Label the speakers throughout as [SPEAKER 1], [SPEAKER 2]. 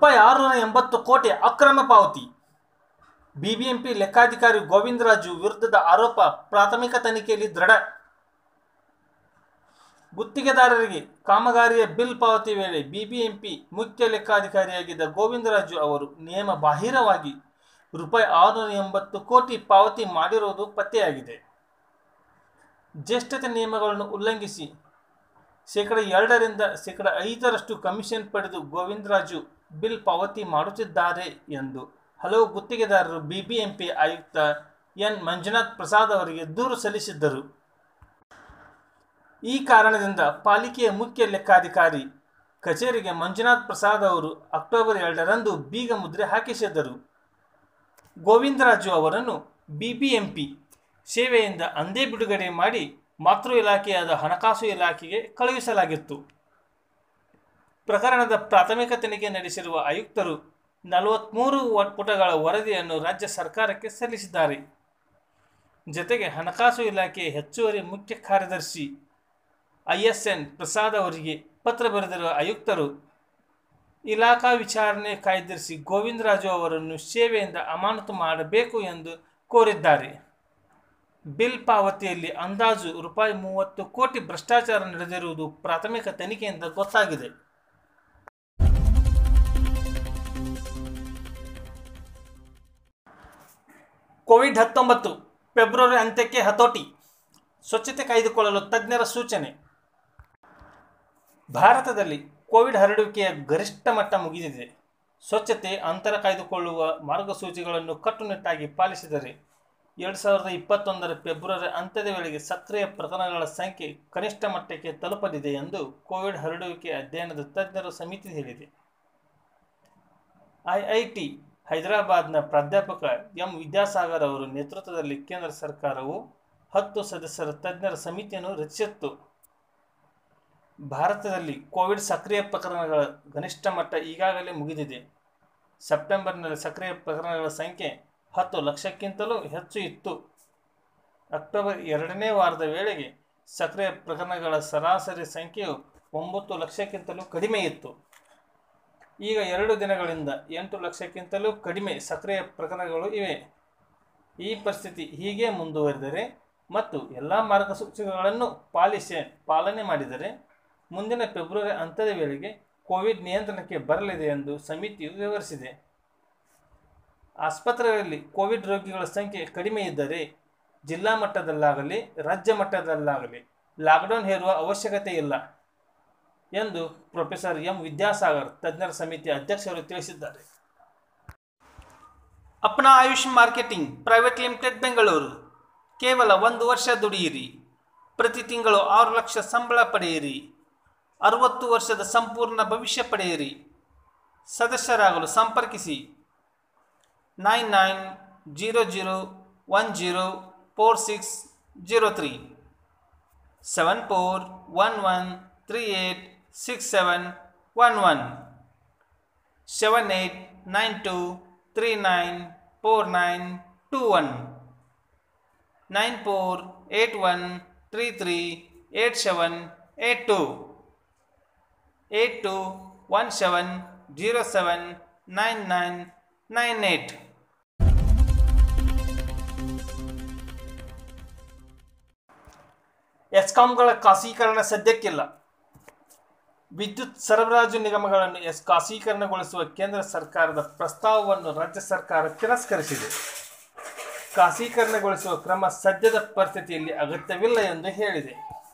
[SPEAKER 1] ರೂಪಾಯಿ 680 ಕೋಟಿ ಅಕ್ರಮ ಪಾವತಿ. ಬಿಬಿಎಂಪಿ ಲೆಕ್ಕಾಧಿಕಾರಿ ಗೋವಿಂದರಾಜು ವಿರುದ್ಧದ ಆರೋಪ ಪ್ರಾಥಮಿಕ ತನಿಖೆಯಲ್ಲಿ ದೃಢ. ಗುತ್ತಿಗೆದಾರರಿಗೆ ಕಾಮಗಾರಿಯ ಬಿಲ್ ಪಾವತಿ ವೇಳೆ ಬಿಬಿಎಂಪಿ ಮುಖ್ಯ ಲೆಕ್ಕಾಧಿಕಾರಿಯಾಗಿದ್ದ ಗೋವಿಂದರಾಜು ಅವರು ನಿಯಮ ಬಾಹಿರವಾಗಿ ರೂಪಾಯಿ 680 ಕೋಟಿ ಪಾವತಿ ಮಾಡಿರುವುದು ಪತ್ತೆಯಾಗಿದೆ. ಜ್ಯೇಷ್ಠತೆ ನಿಯಮಗಳನ್ನು ಉಲ್ಲಂಘಿಸಿ ಶೇಕಡ 2ರಿಂದ ಶೇಕಡ 5ರಷ್ಟು ಕಮಿಷನ್ ಪಡೆದು ಗೋವಿಂದರಾಜು ಬಿಲ್ ಪಾವತಿ ಮಾಡುತ್ತಿದ್ದಾರೆ ಎಂದು ಹಲವು ಗುತ್ತಿಗೆದಾರರು ಬಿಬಿಎಂಪಿ ಆಯುಕ್ತ ಎನ್ ಮಂಜುನಾಥ್ ಪ್ರಸಾದ್ ಅವರಿಗೆ ದೂರು ಸಲ್ಲಿಸಿದ್ದರು. ಈ ಕಾರಣದಿಂದ ಪಾಲಿಕೆಯ ಮುಖ್ಯ ಲೆಕ್ಕಾಧಿಕಾರಿ ಕಚೇರಿಗೆ ಮಂಜುನಾಥ್ ಪ್ರಸಾದ್ ಅವರು ಅಕ್ಟೋಬರ್ 2ರಂದು ಬೀಗ ಮುದ್ರೆ ಹಾಕಿಸಿದ್ದರು. ಗೋವಿಂದರಾಜು ಅವರನ್ನು ಬಿಬಿಎಂಪಿ ಸೇವೆಯಿಂದ ಅಂದೇ ಬಿಡುಗಡೆ ಮಾಡಿ ಮಾತೃ ಇಲಾಖೆಯಾದ ಹಣಕಾಸು ಇಲಾಖೆಗೆ ಕಳುಹಿಸಲಾಗಿತ್ತು. ಪ್ರಕರಣದ ಪ್ರಾಥಮಿಕ ತನಿಖೆ ನಡೆಸಿರುವ ಆಯುಕ್ತರು 43 ಪುಟಗಳ ವರದಿಯನ್ನು ರಾಜ್ಯ ಸರ್ಕಾರಕ್ಕೆ ಸಲ್ಲಿಸಿದ್ದಾರೆ. ಜತೆಗೆ ಹಣಕಾಸು ಇಲಾಖೆಯ ಹೆಚ್ಚುವರಿ ಮುಖ್ಯ ಕಾರ್ಯದರ್ಶಿ ISN ಪ್ರಸಾದ್ ಅವರಿಗೆ ಪತ್ರ ಬರೆದಿರುವ ಆಯುಕ್ತರು ಇಲಾಖಾ ವಿಚಾರಣೆ ಕಾಯ್ದಿರಿಸಿ ಗೋವಿಂದರಾಜು ಅವರನ್ನು ಸೇವೆಯಿಂದ ಅಮಾನತು ಮಾಡಬೇಕು ಎಂದು ಕೋರಿದ್ದಾರೆ. ಬಿಲ್ ಪಾವತಿಯಲ್ಲಿ ಅಂದಾಜು ರೂಪಾಯಿ 30 ಕೋಟಿ ಭ್ರಷ್ಟಾಚಾರ ನಡೆದಿರುವುದು ಪ್ರಾಥಮಿಕ ತನಿಖೆಯಿಂದ ಗೊತ್ತಾಗಿದೆ. ಕೋವಿಡ್-19 ಫೆಬ್ರವರಿ ಅಂತ್ಯಕ್ಕೆ ಹತೋಟಿ, ಸ್ವಚ್ಛತೆ ಕಾಯ್ದುಕೊಳ್ಳಲು ತಜ್ಞರ ಸೂಚನೆ. ಭಾರತದಲ್ಲಿ ಕೋವಿಡ್ ಹರಡುವಿಕೆಯ ಗರಿಷ್ಠ ಮಟ್ಟ ಮುಗಿದಿದೆ. ಸ್ವಚ್ಛತೆ, ಅಂತರ ಕಾಯ್ದುಕೊಳ್ಳುವ ಮಾರ್ಗಸೂಚಿಗಳನ್ನು ಕಟ್ಟುನಿಟ್ಟಾಗಿ ಪಾಲಿಸಿದರೆ 2021ರ ಫೆಬ್ರವರಿ ಅಂತ್ಯದ ವೇಳೆಗೆ ಸಕ್ರಿಯ ಪ್ರಕರಣಗಳ ಸಂಖ್ಯೆ ಕನಿಷ್ಠ ಮಟ್ಟಕ್ಕೆ ತಲುಪಲಿದೆ ಎಂದು ಕೋವಿಡ್ ಹರಡುವಿಕೆ ಅಧ್ಯಯನದ ತಜ್ಞರ ಸಮಿತಿ ಹೇಳಿದೆ. IIT ಹೈದರಾಬಾದ್ನ ಪ್ರಾಧ್ಯಾಪಕ ಎಂ ವಿದ್ಯಾಸಾಗರ್ ಅವರ ನೇತೃತ್ವದಲ್ಲಿ ಕೇಂದ್ರ ಸರ್ಕಾರವು 10 ಸದಸ್ಯರ ತಜ್ಞರ ಸಮಿತಿಯನ್ನು ರಚಿಸಿತ್ತು. ಭಾರತದಲ್ಲಿ ಕೋವಿಡ್ ಸಕ್ರಿಯ ಪ್ರಕರಣಗಳ ಗರಿಷ್ಠ ಮಟ್ಟ ಈಗಾಗಲೇ ಮುಗಿದಿದೆ. ಸೆಪ್ಟೆಂಬರ್ನಲ್ಲಿ ಸಕ್ರಿಯ ಪ್ರಕರಣಗಳ ಸಂಖ್ಯೆ 10 ಲಕ್ಷಕ್ಕಿಂತಲೂ ಹೆಚ್ಚು ಇತ್ತು. ಅಕ್ಟೋಬರ್ 2ನೇ ವಾರದ ವೇಳೆಗೆ ಸಕ್ರಿಯ ಪ್ರಕರಣಗಳ ಸರಾಸರಿ ಸಂಖ್ಯೆಯು 9 ಲಕ್ಷಕ್ಕಿಂತಲೂ ಕಡಿಮೆ ಇತ್ತು. ಈಗ 2 ದಿನಗಳಿಂದ 8 ಲಕ್ಷಕ್ಕಿಂತಲೂ ಕಡಿಮೆ ಸಕ್ರಿಯ ಪ್ರಕರಣಗಳು ಇವೆ. ಈ ಪರಿಸ್ಥಿತಿ ಹೀಗೆ ಮುಂದುವರಿದರೆ ಮತ್ತು ಎಲ್ಲ ಮಾರ್ಗಸೂಚಿಗಳನ್ನು ಪಾಲನೆ ಮಾಡಿದರೆ ಮುಂದಿನ ಫೆಬ್ರವರಿ ಅಂತ್ಯದ ವೇಳೆಗೆ ಕೋವಿಡ್ ನಿಯಂತ್ರಣಕ್ಕೆ ಬರಲಿದೆ ಎಂದು ಸಮಿತಿಯು ವಿವರಿಸಿದೆ. ಆಸ್ಪತ್ರೆಗಳಲ್ಲಿ ಕೋವಿಡ್ ರೋಗಿಗಳ ಸಂಖ್ಯೆ ಕಡಿಮೆ ಇದ್ದರೆ ಜಿಲ್ಲಾ ಮಟ್ಟದಲ್ಲಾಗಲಿ ರಾಜ್ಯ ಮಟ್ಟದಲ್ಲಾಗಲಿ ಲಾಕ್ಡೌನ್ ಹೇರುವ ಅವಶ್ಯಕತೆ ಇಲ್ಲ ಎಂದು ಪ್ರೊಫೆಸರ್ ಎಂ ವಿದ್ಯಾಸಾಗರ್ ತಜ್ಞರ ಸಮಿತಿ ಅಧ್ಯಕ್ಷರು ತಿಳಿಸಿದ್ದಾರೆ. Apna Ayush marketing private limited Bengaluru. ಕೇವಲ 1 ವರ್ಷ ದುಡಿಯಿರಿ, ಪ್ರತಿ ತಿಂಗಳು 6 ಲಕ್ಷ ಸಂಬಳ ಪಡೆಯಿರಿ, 60 ವರ್ಷದ ಸಂಪೂರ್ಣ ಭವಿಷ್ಯ ಪಡೆಯಿರಿ. ಸದಸ್ಯರಾಗಲು ಸಂಪರ್ಕಿಸಿ 9900104603 7411386711 7892394921 9481338782 8217079998. ಎಸ್ಕಾಂಗಳ ಖಾಸಗೀಕರಣ ಸದ್ಯಕ್ಕಿಲ್ಲ. ವಿದ್ಯುತ್ ಸರಬರಾಜು ನಿಗಮಗಳನ್ನು ಖಾಸಗೀಕರಣಗೊಳಿಸುವ ಕೇಂದ್ರ ಸರ್ಕಾರದ ಪ್ರಸ್ತಾವವನ್ನು ರಾಜ್ಯ ಸರ್ಕಾರ ತಿರಸ್ಕರಿಸಿದೆ. ಖಾಸಗೀಕರಣಗೊಳಿಸುವ ಕ್ರಮ ಸದ್ಯದ ಪರಿಸ್ಥಿತಿಯಲ್ಲಿ ಅಗತ್ಯವಿಲ್ಲ ಎಂದು ಹೇಳಿದೆ.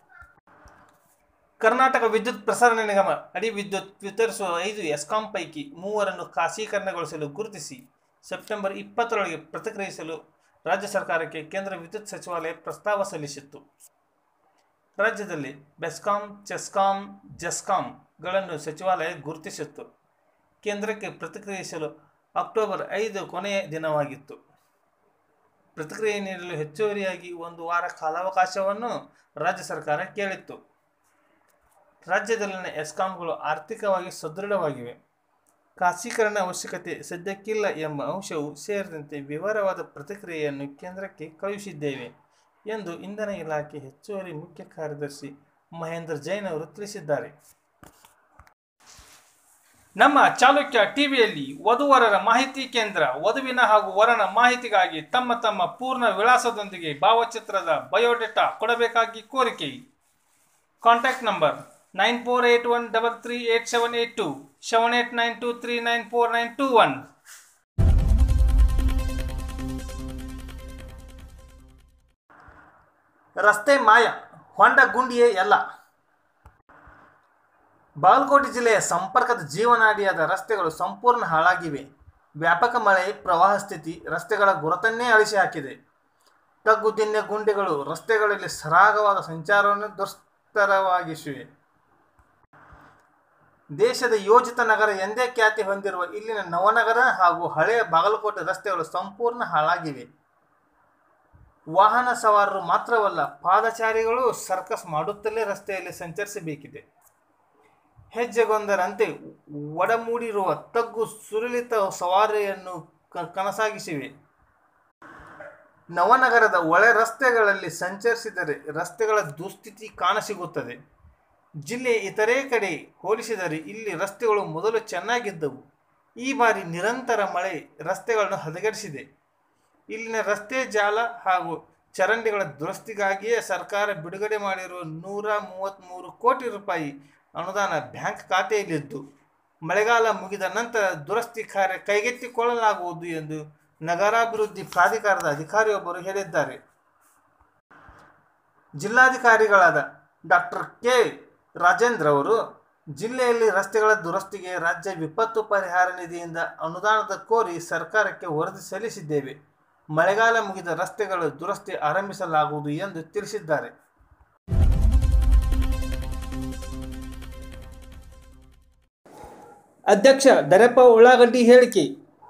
[SPEAKER 1] ಕರ್ನಾಟಕ ವಿದ್ಯುತ್ ಪ್ರಸರಣ ನಿಗಮ ಅಡಿ ವಿದ್ಯುತ್ ವಿತರಿಸುವ 5 ಎಸ್ಕಾಂ ಪೈಕಿ 3ರನ್ನು ಖಾಸಗೀಕರಣಗೊಳಿಸಲು ಗುರುತಿಸಿ ಸೆಪ್ಟೆಂಬರ್ 20ರೊಳಗೆ ಪ್ರತಿಕ್ರಿಯಿಸಲು ರಾಜ್ಯ ಸರ್ಕಾರಕ್ಕೆ ಕೇಂದ್ರ ವಿದ್ಯುತ್ ಸಚಿವಾಲಯ ಪ್ರಸ್ತಾವ ಸಲ್ಲಿಸಿತ್ತು. ರಾಜ್ಯದಲ್ಲಿ ಬೆಸ್ಕಾಂ, ಚೆಸ್ಕಾಂ, ಜೆಸ್ಕಾಂಗಳನ್ನು ಸಚಿವಾಲಯ ಗುರುತಿಸಿತ್ತು. ಕೇಂದ್ರಕ್ಕೆ ಪ್ರತಿಕ್ರಿಯಿಸಲು ಅಕ್ಟೋಬರ್ 5 ಕೊನೆಯ ದಿನವಾಗಿತ್ತು. ಪ್ರತಿಕ್ರಿಯೆ ನೀಡಲು ಹೆಚ್ಚುವರಿಯಾಗಿ 1 ವಾರ ಕಾಲಾವಕಾಶವನ್ನು ರಾಜ್ಯ ಸರ್ಕಾರ ಕೇಳಿತ್ತು. ರಾಜ್ಯದಲ್ಲಿನ ಎಸ್ಕಾಂಗಳು ಆರ್ಥಿಕವಾಗಿ ಸದೃಢವಾಗಿವೆ. ಖಾಸಗೀಕರಣ ಅವಶ್ಯಕತೆ ಸದ್ಯಕ್ಕಿಲ್ಲ ಎಂಬ ಅಂಶವೂ ಸೇರಿದಂತೆ ವಿವರವಾದ ಪ್ರತಿಕ್ರಿಯೆಯನ್ನು ಕೇಂದ್ರಕ್ಕೆ ಕಳುಹಿಸಿದ್ದೇವೆ ಎಂದು ಇಂಧನ ಇಲಾಖೆ ಹೆಚ್ಚುವರಿ ಮುಖ್ಯ ಕಾರ್ಯದರ್ಶಿ ಮಹೇಂದ್ರ ಜೈನ್ ಅವರು ತಿಳಿಸಿದ್ದಾರೆ. ನಮ್ಮ ಚಾಲುಕ್ಯ ಟಿವಿಯಲ್ಲಿ ವಧುವರರ ಮಾಹಿತಿ ಕೇಂದ್ರ ವಧುವಿನ ಹಾಗೂ ವರನ ಮಾಹಿತಿಗಾಗಿ ತಮ್ಮ ತಮ್ಮ ಪೂರ್ಣ ವಿಳಾಸದೊಂದಿಗೆ ಭಾವಚಿತ್ರದ ಬಯೋಡೇಟಾ ಕೊಡಬೇಕಾಗಿ ಕೋರಿಕೆ. Contact number 9481338782 7892394921. ರಸ್ತೆ ಮಾಯ, ಹೊಂಡ ಗುಂಡಿಯೇ ಎಲ್ಲ. ಬಾಗಲಕೋಟೆ ಜಿಲ್ಲೆಯ ಸಂಪರ್ಕದ ಜೀವನಾಡಿಯಾದ ರಸ್ತೆಗಳು ಸಂಪೂರ್ಣ ಹಾಳಾಗಿವೆ. ವ್ಯಾಪಕ ಮಳೆ, ಪ್ರವಾಹ ಸ್ಥಿತಿ ರಸ್ತೆಗಳ ಗುರುತನ್ನೇ ಅಳಿಸಿ ಹಾಕಿದೆ. ತಗ್ಗು ದಿಣ್ಣೆ ಗುಂಡಿಗಳು ರಸ್ತೆಗಳಲ್ಲಿ ಸರಾಗವಾದ ಸಂಚಾರವನ್ನು ದುಸ್ತರವಾಗಿಸಿವೆ. ದೇಶದ ಯೋಜಿತ ನಗರ ಎಂದೇ ಖ್ಯಾತಿ ಹೊಂದಿರುವ ಇಲ್ಲಿನ ನವನಗರ ಹಾಗೂ ಹಳೆಯ ಬಾಗಲಕೋಟೆ ರಸ್ತೆಗಳು ಸಂಪೂರ್ಣ ಹಾಳಾಗಿವೆ. ವಾಹನ ಸವಾರರು ಮಾತ್ರವಲ್ಲ, ಪಾದಚಾರಿಗಳು ಸರ್ಕಸ್ ಮಾಡುತ್ತಲೇ ರಸ್ತೆಯಲ್ಲಿ ಸಂಚರಿಸಬೇಕಿದೆ. ಹೆಜ್ಜೆಗೊಂದರಂತೆ ಒಡಮೂಡಿರುವ ತಗ್ಗು ಸುರಳಿತ ಸವಾರಿಯನ್ನು ಕನಸಾಗಿಸಿವೆ. ನವನಗರದ ಒಳ ರಸ್ತೆಗಳಲ್ಲಿ ಸಂಚರಿಸಿದರೆ ರಸ್ತೆಗಳ ದುಸ್ಥಿತಿ ಕಾಣಸಿಗುತ್ತದೆ. ಜಿಲ್ಲೆಯ ಇತರೆ ಕಡೆ ಹೋಲಿಸಿದರೆ ಇಲ್ಲಿ ರಸ್ತೆಗಳು ಮೊದಲು ಚೆನ್ನಾಗಿದ್ದವು. ಈ ಬಾರಿ ನಿರಂತರ ಮಳೆ ರಸ್ತೆಗಳನ್ನು ಹದಗೆಡಿಸಿದೆ. ಇಲ್ಲಿನ ರಸ್ತೆ ಜಾಲ ಹಾಗೂ ಚರಂಡಿಗಳ ದುರಸ್ತಿಗಾಗಿಯೇ ಸರ್ಕಾರ ಬಿಡುಗಡೆ ಮಾಡಿರುವ 133 ಕೋಟಿ ರೂಪಾಯಿ ಅನುದಾನ ಬ್ಯಾಂಕ್ ಖಾತೆಯಲ್ಲಿದ್ದು, ಮಳೆಗಾಲ ಮುಗಿದ ನಂತರ ದುರಸ್ತಿ ಕಾರ್ಯ ಕೈಗೆತ್ತಿಕೊಳ್ಳಲಾಗುವುದು ಎಂದು ನಗರಾಭಿವೃದ್ಧಿ ಪ್ರಾಧಿಕಾರದ ಅಧಿಕಾರಿಯೊಬ್ಬರು ಹೇಳಿದ್ದಾರೆ. ಜಿಲ್ಲಾಧಿಕಾರಿಗಳಾದ ಡಾಕ್ಟರ್ ಕೆ ರಾಜೇಂದ್ರ ಅವರು ಜಿಲ್ಲೆಯಲ್ಲಿ ರಸ್ತೆಗಳ ದುರಸ್ತಿಗೆ ರಾಜ್ಯ ವಿಪತ್ತು ಪರಿಹಾರ ನಿಧಿಯಿಂದ ಅನುದಾನದ ಕೋರಿ ಸರ್ಕಾರಕ್ಕೆ ವರದಿ ಸಲ್ಲಿಸಿದ್ದೇವೆ. ಮಳೆಗಾಲ ಮುಗಿದ ರಸ್ತೆಗಳ ದುರಸ್ತಿ ಆರಂಭಿಸಲಾಗುವುದು ಎಂದು ತಿಳಿಸಿದ್ದಾರೆ. ಅಧ್ಯಕ್ಷ ದರೆಪ್ಪ ಉಳ್ಳಾಗಡ್ಡಿ ಹೇಳಿಕೆ.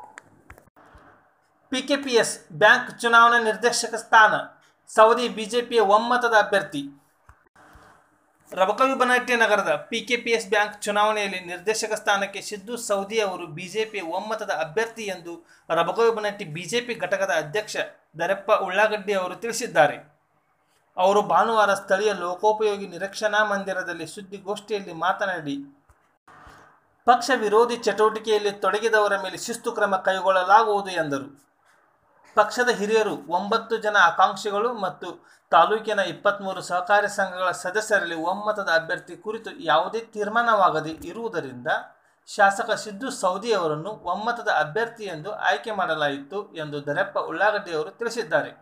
[SPEAKER 1] ಪಿಕೆಪಿಎಸ್ ಬ್ಯಾಂಕ್ ಚುನಾವಣಾ ನಿರ್ದೇಶಕ ಸ್ಥಾನ ಸೌದಿ ಬಿಜೆಪಿಯ ಒಮ್ಮತದ ಅಭ್ಯರ್ಥಿ. ರಬಕವಿ ಬನಹಟ್ಟಿ ನಗರದ ಪಿಕೆಪಿಎಸ್ ಬ್ಯಾಂಕ್ ಚುನಾವಣೆಯಲ್ಲಿ ನಿರ್ದೇಶಕ ಸ್ಥಾನಕ್ಕೆ ಸಿದ್ದು ಸೌದಿ ಅವರು ಬಿಜೆಪಿಯ ಒಮ್ಮತದ ಅಭ್ಯರ್ಥಿ ಎಂದು ರಬಕವಿ ಬನಹಟ್ಟಿ ಬಿಜೆಪಿ ಘಟಕದ ಅಧ್ಯಕ್ಷ ದರೆಪ್ಪ ಉಳ್ಳಾಗಡ್ಡಿ ಅವರು ತಿಳಿಸಿದ್ದಾರೆ. ಅವರು ಭಾನುವಾರ ಸ್ಥಳೀಯ ಲೋಕೋಪಯೋಗಿ ನಿರೀಕ್ಷಣಾ ಮಂದಿರದಲ್ಲಿ ಸುದ್ದಿಗೋಷ್ಠಿಯಲ್ಲಿ ಮಾತನಾಡಿ, ಪಕ್ಷ ವಿರೋಧಿ ಚಟುವಟಿಕೆಯಲ್ಲಿ ತೊಡಗಿದವರ ಮೇಲೆ ಶಿಸ್ತು ಕ್ರಮ ಕೈಗೊಳ್ಳಲಾಗುವುದು ಎಂದರು. ಪಕ್ಷದ ಹಿರಿಯರು 9 ಜನ ಆಕಾಂಕ್ಷಿಗಳು ಮತ್ತು ತಾಲೂಕಿನ 23 ಸಹಕಾರಿ ಸಂಘಗಳ ಸದಸ್ಯರಲ್ಲಿ ಒಮ್ಮತದ ಅಭ್ಯರ್ಥಿ ಕುರಿತು ಯಾವುದೇ ತೀರ್ಮಾನವಾಗದೇ ಇರುವುದರಿಂದ ಶಾಸಕ ಸಿದ್ದು ಸೌದಿ ಅವರನ್ನು ಒಮ್ಮತದ ಅಭ್ಯರ್ಥಿ ಎಂದು ಆಯ್ಕೆ ಮಾಡಲಾಯಿತು ಎಂದು ದರೆಪ್ಪ ಉಳ್ಳಾಗಡ್ಡಿ ಅವರು ತಿಳಿಸಿದ್ದಾರೆ.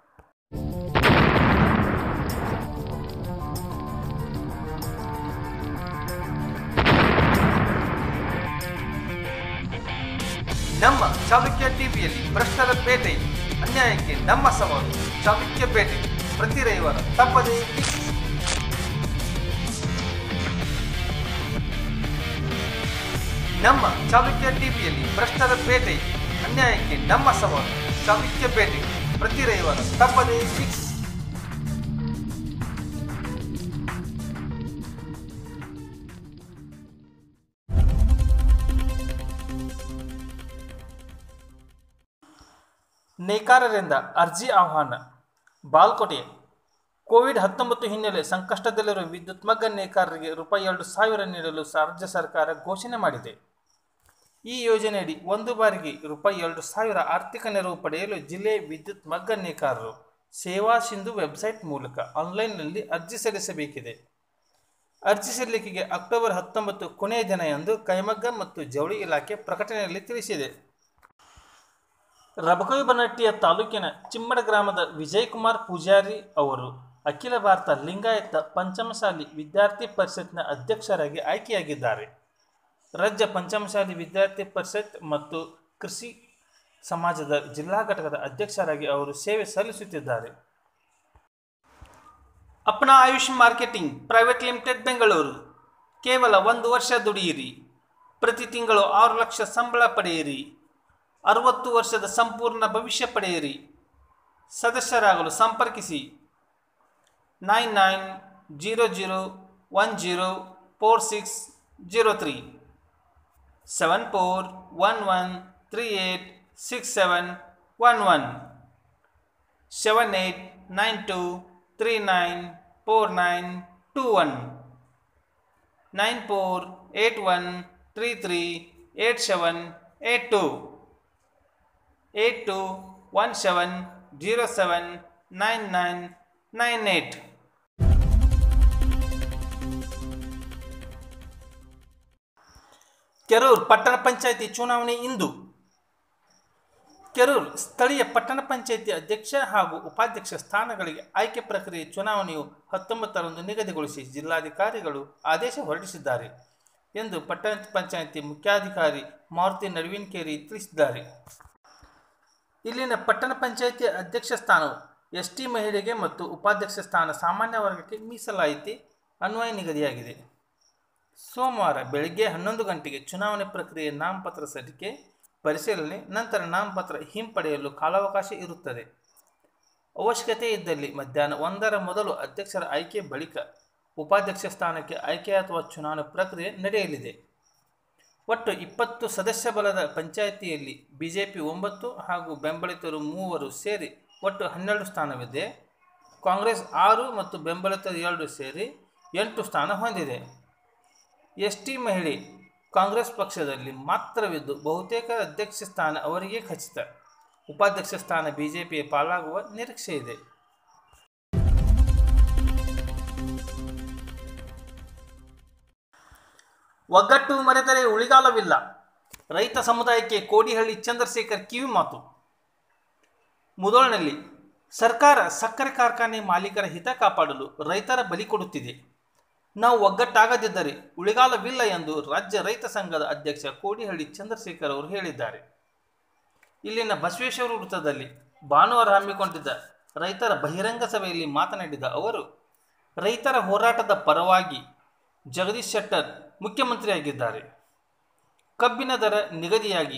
[SPEAKER 1] ನಮ್ಮ ಚಾಲುಕ್ಯ ಟಿವಿಯಲ್ಲಿ ಭ್ರಷ್ಟರ ಬೇಟೆ, ಅನ್ಯಾಯಕ್ಕೆ ನಮ್ಮ ಸವಾಲು. ಚಾಲುಕ್ಯ ಬೇಟೆ ಪ್ರತಿ ರವಿವಾರ ತಪ್ಪದೇ. ನಮ್ಮ ಚಾಲುಕ್ಯ ಟಿವಿಯಲ್ಲಿ ಭ್ರಷ್ಟರ ಬೇಟೆ, ಅನ್ಯಾಯಕ್ಕೆ ನಮ್ಮ ಸವಾಲು. ಚಾಲುಕ್ಯ ಬೇಟೆ ಪ್ರತಿ ರವಿವಾರ ತಪ್ಪದೇ. ನೇಕಾರರಿಂದ ಅರ್ಜಿ ಆಹ್ವಾನ. ಬಾಗಲಕೋಟೆ ಕೋವಿಡ್-19 ಹಿನ್ನೆಲೆ ಸಂಕಷ್ಟದಲ್ಲಿರುವ ವಿದ್ಯುತ್ ಮಗ್ಗ ನೇಕಾರರಿಗೆ ₹2,000 ನೀಡಲು ರಾಜ್ಯ ಸರ್ಕಾರ ಘೋಷಣೆ ಮಾಡಿದೆ. ಈ ಯೋಜನೆಯಡಿ ಒಂದು ಬಾರಿಗೆ ₹2,000 ಆರ್ಥಿಕ ನೆರವು ಪಡೆಯಲು ಜಿಲ್ಲೆಯ ವಿದ್ಯುತ್ ಮಗ್ಗ ನೇಕಾರರು ಸೇವಾ ಸಿಂಧು ವೆಬ್ಸೈಟ್ ಮೂಲಕ ಆನ್ಲೈನ್ನಲ್ಲಿ ಅರ್ಜಿ ಸಲ್ಲಿಸಬೇಕಿದೆ. ಅರ್ಜಿ ಸಲ್ಲಿಕೆಗೆ ಅಕ್ಟೋಬರ್ 19 ಕೊನೆಯ ದಿನ ಎಂದು ಕೈಮಗ್ಗ ಮತ್ತು ಜವಳಿ ಇಲಾಖೆ ಪ್ರಕಟಣೆಯಲ್ಲಿ ತಿಳಿಸಿದೆ. ರಬಕವಿ ಬನಹಟ್ಟಿಯ ತಾಲೂಕಿನ ಚಿಮ್ಮಡ ಗ್ರಾಮದ ವಿಜಯಕುಮಾರ್ ಪೂಜಾರಿ ಅವರು ಅಖಿಲ ಭಾರತ ಲಿಂಗಾಯತ ಪಂಚಮಸಾಲಿ ವಿದ್ಯಾರ್ಥಿ ಪರಿಷತ್ನ ಅಧ್ಯಕ್ಷರಾಗಿ ಆಯ್ಕೆಯಾಗಿದ್ದಾರೆ. ರಾಜ್ಯ ಪಂಚಮಸಾಲಿ ವಿದ್ಯಾರ್ಥಿ ಪರಿಷತ್ ಮತ್ತು ಕೃಷಿ ಸಮಾಜದ ಜಿಲ್ಲಾ ಘಟಕದ ಅಧ್ಯಕ್ಷರಾಗಿ ಅವರು ಸೇವೆ ಸಲ್ಲಿಸುತ್ತಿದ್ದಾರೆ. Apna Ayush marketing private limited Bengaluru. ಕೇವಲ 1 ವರ್ಷ ದುಡಿಯಿರಿ, ಪ್ರತಿ ತಿಂಗಳು 6 ಲಕ್ಷ ಸಂಬಳ ಪಡೆಯಿರಿ, 60 ವರ್ಷದ ಸಂಪೂರ್ಣ ಭವಿಷ್ಯ ಪಡೆಯಿರಿ. ಸದಸ್ಯರಾಗಲು ಸಂಪರ್ಕಿಸಿ 9900104603 7411386711 7892394921 9481 338782 8217079998. ಕೆರೂರು ಪಟ್ಟಣ ಪಂಚಾಯಿತಿ ಚುನಾವಣೆ ಇಂದು. ಕೆರೂರು ಸ್ಥಳೀಯ ಪಟ್ಟಣ ಪಂಚಾಯಿತಿ ಅಧ್ಯಕ್ಷ ಹಾಗೂ ಉಪಾಧ್ಯಕ್ಷ ಸ್ಥಾನಗಳಿಗೆ ಆಯ್ಕೆ ಪ್ರಕ್ರಿಯೆ ಚುನಾವಣೆಯು 19ರಂದು ನಿಗದಿಗೊಳಿಸಿ ಜಿಲ್ಲಾಧಿಕಾರಿಗಳು ಆದೇಶ ಹೊರಡಿಸಿದ್ದಾರೆ ಎಂದು ಪಟ್ಟಣ ಪಂಚಾಯಿತಿ ಮುಖ್ಯಾಧಿಕಾರಿ ಮಾರುತಿ ನಡುವಿನಕೇರಿ ತಿಳಿಸಿದ್ದಾರೆ. ಇಲ್ಲಿನ ಪಟ್ಟಣ ಪಂಚಾಯಿತಿ ಅಧ್ಯಕ್ಷ ಸ್ಥಾನವು ಎಸ್ಟಿ ಮಹಿಳೆಗೆ ಮತ್ತು ಉಪಾಧ್ಯಕ್ಷ ಸ್ಥಾನ ಸಾಮಾನ್ಯ ವರ್ಗಕ್ಕೆ ಮೀಸಲಾಯಿತಿ ಅನ್ವಯ ನಿಗದಿಯಾಗಿದೆ. ಸೋಮವಾರ ಬೆಳಗ್ಗೆ 11 ಗಂಟೆಗೆ ಚುನಾವಣೆ ಪ್ರಕ್ರಿಯೆ ನಾಮಪತ್ರ ಸಲ್ಲಿಕೆ ಪರಿಶೀಲನೆ ನಂತರ ನಾಮಪತ್ರ ಹಿಂಪಡೆಯಲು ಕಾಲಾವಕಾಶ ಇರುತ್ತದೆ. ಅವಶ್ಯಕತೆ ಇದ್ದಲ್ಲಿ ಮಧ್ಯಾಹ್ನ 1ರ ಮೊದಲು ಅಧ್ಯಕ್ಷರ ಆಯ್ಕೆ ಬಳಿಕ ಉಪಾಧ್ಯಕ್ಷ ಸ್ಥಾನಕ್ಕೆ ಆಯ್ಕೆ ಅಥವಾ ಚುನಾವಣೆ ಪ್ರಕ್ರಿಯೆ ನಡೆಯಲಿದೆ. ಒಟ್ಟು 20 ಸದಸ್ಯ ಬಲದ ಪಂಚಾಯಿತಿಯಲ್ಲಿ ಬಿಜೆಪಿ 9 ಹಾಗೂ ಬೆಂಬಲಿತರು 3 ಸೇರಿ ಒಟ್ಟು 12 ಸ್ಥಾನವಿದೆ. ಕಾಂಗ್ರೆಸ್ 6 ಮತ್ತು ಬೆಂಬಲಿತರು 2 ಸೇರಿ 8 ಸ್ಥಾನ ಹೊಂದಿದೆ. ಎಸ್ಟಿ ಮಹಿಳೆ ಕಾಂಗ್ರೆಸ್ ಪಕ್ಷದಲ್ಲಿ ಮಾತ್ರವಿದ್ದು ಬಹುತೇಕ ಅಧ್ಯಕ್ಷ ಸ್ಥಾನ ಅವರಿಗೆ ಖಚಿತ. ಉಪಾಧ್ಯಕ್ಷ ಸ್ಥಾನ ಬಿಜೆಪಿಯ ಪಾಲಾಗುವ ನಿರೀಕ್ಷೆ ಇದೆ. ಒಗ್ಗಟ್ಟು ಮರೆತರೆ ಉಳಿಗಾಲವಿಲ್ಲ. ರೈತ ಸಮುದಾಯಕ್ಕೆ ಕೋಡಿಹಳ್ಳಿ ಚಂದ್ರಶೇಖರ್ ಕಿವಿ ಮಾತು. ಮುಧೋಳ್ನಲ್ಲಿ ಸರ್ಕಾರ ಸಕ್ಕರೆ ಕಾರ್ಖಾನೆ ಮಾಲೀಕರ ಹಿತ ಕಾಪಾಡಲು ರೈತರ ಬಲಿ ಕೊಡುತ್ತಿದೆ. ನಾವು ಒಗ್ಗಟ್ಟಾಗದಿದ್ದರೆ ಉಳಿಗಾಲವಿಲ್ಲ ಎಂದು ರಾಜ್ಯ ರೈತ ಸಂಘದ ಅಧ್ಯಕ್ಷ ಕೋಡಿಹಳ್ಳಿ ಚಂದ್ರಶೇಖರ್ ಅವರು ಹೇಳಿದ್ದಾರೆ. ಇಲ್ಲಿನ ಬಸವೇಶ್ವರ ವೃತ್ತದಲ್ಲಿ ಭಾನುವಾರ ಹಮ್ಮಿಕೊಂಡಿದ್ದ ರೈತರ ಬಹಿರಂಗ ಸಭೆಯಲ್ಲಿ ಮಾತನಾಡಿದ ಅವರು, ರೈತರ ಹೋರಾಟದ ಪರವಾಗಿ ಜಗದೀಶ್ ಶೆಟ್ಟರ್ ಮುಖ್ಯಮಂತ್ರಿಯಾಗಿದ್ದಾರೆ. ಕಬ್ಬಿನ ದರ ನಿಗದಿಯಾಗಿ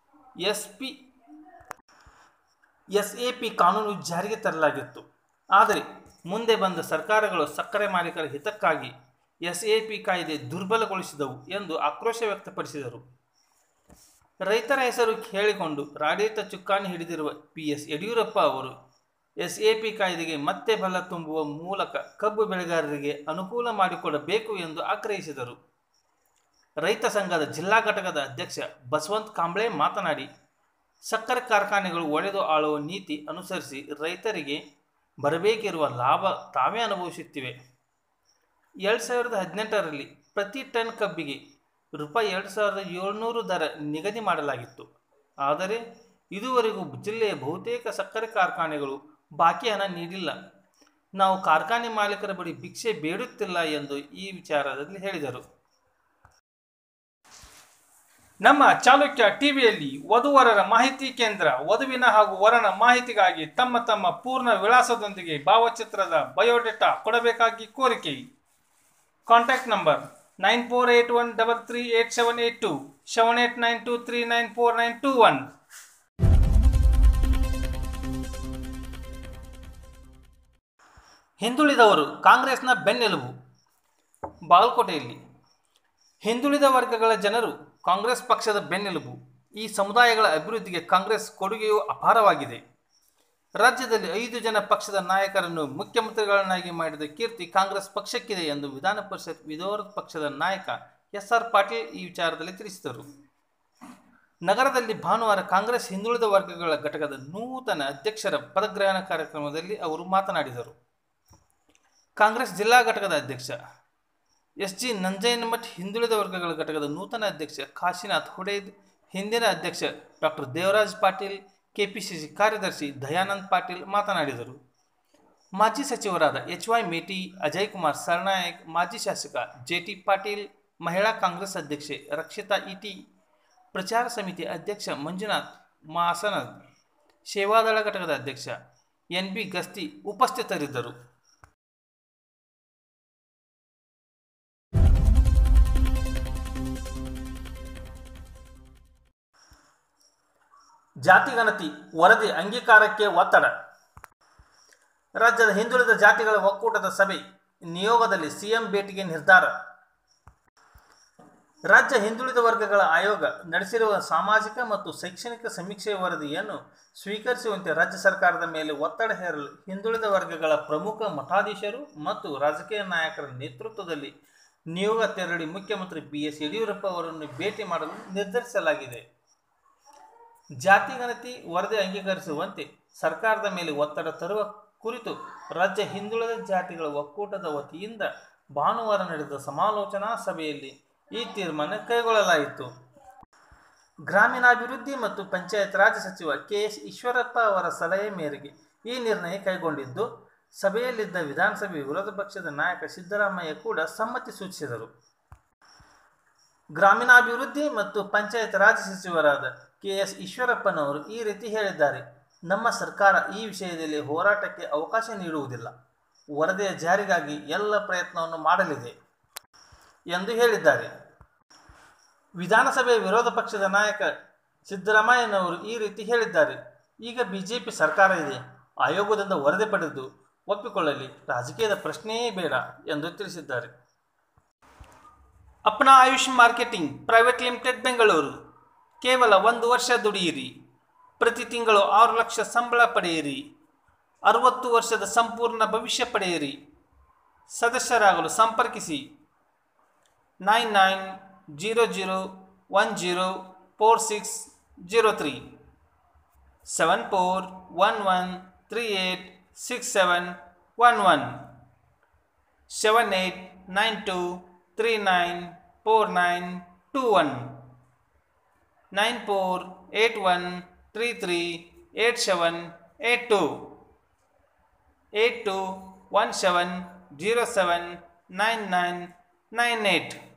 [SPEAKER 1] ಎಸ್ಎಪಿ ಕಾನೂನು ಜಾರಿಗೆ ತರಲಾಗಿತ್ತು. ಆದರೆ ಮುಂದೆ ಬಂದ ಸರ್ಕಾರಗಳು ಸಕ್ಕರೆ ಮಾಲೀಕರ ಹಿತಕ್ಕಾಗಿ ಎಸ್ಎಪಿ ಕಾಯ್ದೆ ದುರ್ಬಲಗೊಳಿಸಿದವು ಎಂದು ಆಕ್ರೋಶ ವ್ಯಕ್ತಪಡಿಸಿದರು. ರೈತರ ಹೆಸರು ಹೇಳಿಕೊಂಡು ಆಡಳಿತ ಚುಕ್ಕಾಣಿ ಹಿಡಿದಿರುವ PS ಯಡಿಯೂರಪ್ಪ ಅವರು ಎಸ್ಎಪಿ ಕಾಯ್ದೆಗೆ ಮತ್ತೆ ಬಲ ತುಂಬುವ ಮೂಲಕ ಕಬ್ಬು ಬೆಳೆಗಾರರಿಗೆ ಅನುಕೂಲ ಮಾಡಿಕೊಡಬೇಕು ಎಂದು ಆಗ್ರಹಿಸಿದರು. ರೈತ ಸಂಘದ ಜಿಲ್ಲಾ ಘಟಕದ ಅಧ್ಯಕ್ಷ ಬಸವಂತ ಕಾಂಬ್ಳೆ ಮಾತನಾಡಿ, ಸಕ್ಕರೆ ಕಾರ್ಖಾನೆಗಳು ಒಡೆದು ಆಳುವ ನೀತಿ ಅನುಸರಿಸಿ ರೈತರಿಗೆ ಬರಬೇಕಿರುವ ಲಾಭ ತಾವೇ ಅನುಭವಿಸುತ್ತಿವೆ. 2018ರಲ್ಲಿ ಪ್ರತಿ ಟನ್ ಕಬ್ಬಿಗೆ ₹2,700 ದರ ನಿಗದಿ ಮಾಡಲಾಗಿತ್ತು. ಆದರೆ ಇದುವರೆಗೂ ಜಿಲ್ಲೆಯ ಬಹುತೇಕ ಸಕ್ಕರೆ ಕಾರ್ಖಾನೆಗಳು ಬಾಕಿ ಹಣ ನೀಡಿಲ್ಲ. ನಾವು ಕಾರ್ಖಾನೆ ಮಾಲೀಕರ ಬಳಿ ಭಿಕ್ಷೆ ಬೇಡುತ್ತಿಲ್ಲ ಎಂದು ಈ ವಿಚಾರದಲ್ಲಿ ಹೇಳಿದರು. ನಮ್ಮ ಚಾಲುಕ್ಯ ಟಿವಿಯಲ್ಲಿ ವಧುವರರ ಮಾಹಿತಿ ಕೇಂದ್ರ ವಧುವಿನ ಹಾಗೂ ವರನ ಮಾಹಿತಿಗಾಗಿ ತಮ್ಮ ಪೂರ್ಣ ವಿಳಾಸದೊಂದಿಗೆ ಭಾವಚಿತ್ರದ ಬಯೋಡೇಟಾ ಕೊಡಬೇಕಾಗಿ ಕೋರಿಕೆ. Contact number 9481338782 7892394921. ಹಿಂದುಳಿದವರು ಕಾಂಗ್ರೆಸ್ನ ಬೆನ್ನೆಲುಬು. ಬಾಗಲಕೋಟೆಯಲ್ಲಿ ಹಿಂದುಳಿದ ವರ್ಗಗಳ ಜನರು ಕಾಂಗ್ರೆಸ್ ಪಕ್ಷದ ಬೆನ್ನೆಲುಬು. ಈ ಸಮುದಾಯಗಳ ಅಭಿವೃದ್ಧಿಗೆ ಕಾಂಗ್ರೆಸ್ ಕೊಡುಗೆಯು ಅಪಾರವಾಗಿದೆ. ರಾಜ್ಯದಲ್ಲಿ 5 ಜನ ಪಕ್ಷದ ನಾಯಕರನ್ನು ಮುಖ್ಯಮಂತ್ರಿಗಳನ್ನಾಗಿ ಮಾಡಿದ ಕೀರ್ತಿ ಕಾಂಗ್ರೆಸ್ ಪಕ್ಷಕ್ಕಿದೆ ಎಂದು ವಿಧಾನ ಪರಿಷತ್ ವಿರೋಧ ಪಕ್ಷದ ನಾಯಕ SR ಪಾಟೀಲ್ ಈ ವಿಚಾರದಲ್ಲಿ ತಿಳಿಸಿದರು. ನಗರದಲ್ಲಿ ಭಾನುವಾರ ಕಾಂಗ್ರೆಸ್ ಹಿಂದುಳಿದ ವರ್ಗಗಳ ಘಟಕದ ನೂತನ ಅಧ್ಯಕ್ಷರ ಪದಗ್ರಹಣ ಕಾರ್ಯಕ್ರಮದಲ್ಲಿ ಅವರು ಮಾತನಾಡಿದರು. ಕಾಂಗ್ರೆಸ್ ಜಿಲ್ಲಾ ಘಟಕದ ಅಧ್ಯಕ್ಷ SG ನಂಜಯ್ಯನಮಠ್, ಹಿಂದುಳಿದ ವರ್ಗಗಳ ಘಟಕದ ನೂತನ ಅಧ್ಯಕ್ಷ ಕಾಶಿನಾಥ್ ಹುಡೇದ್, ಹಿಂದಿನ ಅಧ್ಯಕ್ಷ ಡಾಕ್ಟರ್ ದೇವರಾಜ್ ಪಾಟೀಲ್, ಕೆಪಿಸಿಸಿ ಕಾರ್ಯದರ್ಶಿ ದಯಾನಂದ್ ಪಾಟೀಲ್ ಮಾತನಾಡಿದರು. ಮಾಜಿ ಸಚಿವರಾದ HY ಮೇಟಿ, ಅಜಯ್ ಕುಮಾರ್ ಸರ್ನಾಯಕ್, ಮಾಜಿ ಶಾಸಕ JT ಪಾಟೀಲ್, ಮಹಿಳಾ ಕಾಂಗ್ರೆಸ್ ಅಧ್ಯಕ್ಷೆ ರಕ್ಷಿತಾ ಇಟಿ, ಪ್ರಚಾರ ಸಮಿತಿ ಅಧ್ಯಕ್ಷ ಮಂಜುನಾಥ್ ಮಾಸನದ್, ಸೇವಾದಳ ಘಟಕದ ಅಧ್ಯಕ್ಷ NB ಗಸ್ತಿ ಉಪಸ್ಥಿತರಿದ್ದರು. ಜಾತಿಗಣತಿ ವರದಿ ಅಂಗೀಕಾರಕ್ಕೆ ಒತ್ತಡ. ರಾಜ್ಯದ ಹಿಂದುಳಿದ ಜಾತಿಗಳ ಒಕ್ಕೂಟದ ಸಭೆ ನಿಯೋಗದಲ್ಲಿ ಸಿಎಂ ಭೇಟಿಗೆ ನಿರ್ಧಾರ. ರಾಜ್ಯ ಹಿಂದುಳಿದ ವರ್ಗಗಳ ಆಯೋಗ ನಡೆಸಿರುವ ಸಾಮಾಜಿಕ ಮತ್ತು ಶೈಕ್ಷಣಿಕ ಸಮೀಕ್ಷೆ ವರದಿಯನ್ನು ಸ್ವೀಕರಿಸುವಂತೆ ರಾಜ್ಯ ಸರ್ಕಾರದ ಮೇಲೆ ಒತ್ತಡ ಹೇರಲು ಹಿಂದುಳಿದ ವರ್ಗಗಳ ಪ್ರಮುಖ ಮಠಾಧೀಶರು ಮತ್ತು ರಾಜಕೀಯ ನಾಯಕರ ನೇತೃತ್ವದಲ್ಲಿ ನಿಯೋಗ ತೆರಳಿ ಮುಖ್ಯಮಂತ್ರಿ BS ಯಡಿಯೂರಪ್ಪ ಅವರನ್ನು ಭೇಟಿ ಮಾಡಲು ನಿರ್ಧರಿಸಲಾಗಿದೆ. ಜಾತಿ ಗಣತಿ ವರದಿ ಅಂಗೀಕರಿಸುವಂತೆ ಸರ್ಕಾರದ ಮೇಲೆ ಒತ್ತಡ ತರುವ ಕುರಿತು ರಾಜ್ಯ ಹಿಂದುಳಿದ ಜಾತಿಗಳ ಒಕ್ಕೂಟದ ವತಿಯಿಂದ ಭಾನುವಾರ ನಡೆದ ಸಮಾಲೋಚನಾ ಸಭೆಯಲ್ಲಿ ಈ ತೀರ್ಮಾನ ಕೈಗೊಳ್ಳಲಾಯಿತು. ಗ್ರಾಮೀಣಾಭಿವೃದ್ಧಿ ಮತ್ತು ಪಂಚಾಯತ್ ರಾಜ್ ಸಚಿವ KS ಈಶ್ವರಪ್ಪ ಅವರ ಸಲಹೆ ಮೇರೆಗೆ ಈ ನಿರ್ಣಯ ಕೈಗೊಂಡಿದ್ದು, ಸಭೆಯಲ್ಲಿದ್ದ ವಿಧಾನಸಭೆ ವಿರೋಧ ಪಕ್ಷದ ನಾಯಕ ಸಿದ್ದರಾಮಯ್ಯ ಕೂಡ ಸಮ್ಮತಿ ಸೂಚಿಸಿದರು. ಗ್ರಾಮೀಣಾಭಿವೃದ್ಧಿ ಮತ್ತು ಪಂಚಾಯತ್ ರಾಜ್ ಸಚಿವರಾದ KS ಈಶ್ವರಪ್ಪನವರು ಈ ರೀತಿ ಹೇಳಿದ್ದಾರೆ. ನಮ್ಮ ಸರ್ಕಾರ ಈ ವಿಷಯದಲ್ಲಿ ಹೋರಾಟಕ್ಕೆ ಅವಕಾಶ ನೀಡುವುದಿಲ್ಲ. ವರದಿಯ ಜಾರಿಗಾಗಿ ಎಲ್ಲ ಪ್ರಯತ್ನವನ್ನು ಮಾಡಲಿದೆ ಎಂದು ಹೇಳಿದ್ದಾರೆ. ವಿಧಾನಸಭೆಯ ವಿರೋಧ ಪಕ್ಷದ ನಾಯಕ ಸಿದ್ದರಾಮಯ್ಯನವರು ಈ ರೀತಿ ಹೇಳಿದ್ದಾರೆ. ಈಗ BJP ಸರ್ಕಾರ ಇದೆ. ಆಯೋಗದಿಂದ ವರದಿ ಪಡೆದು ಒಪ್ಪಿಕೊಳ್ಳಲಿ, ರಾಜಕೀಯದ ಪ್ರಶ್ನೆಯೇ ಬೇಡ ಎಂದು ತಿಳಿಸಿದ್ದಾರೆ. Apna Ayush marketing private limited Bengaluru. ಕೇವಲ 1 ವರ್ಷ ದುಡಿಯಿರಿ, ಪ್ರತಿ ತಿಂಗಳು 6 ಲಕ್ಷ ಸಂಬಳ ಪಡೆಯಿರಿ, 60 ವರ್ಷದ ಸಂಪೂರ್ಣ ಭವಿಷ್ಯ ಪಡೆಯಿರಿ. ಸದಸ್ಯರಾಗಲು ಸಂಪರ್ಕಿಸಿ 9900104603 7411386711 7892394921 9481338782 8217079998